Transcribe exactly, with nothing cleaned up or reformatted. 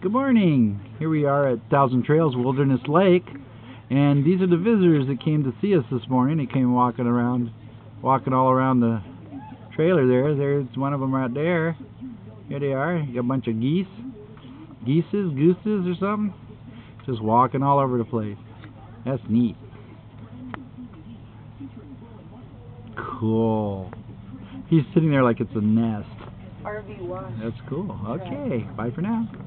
Good morning. Here we are at Thousand Trails Wilderness Lake, and these are the visitors that came to see us this morning. They came walking around, walking all around the trailer there. There's one of them right there. Here they are. You got a bunch of geese, geeses, gooses or something, just walking all over the place. That's neat. Cool. He's sitting there like it's a nest. R V one. That's cool. Okay, bye for now.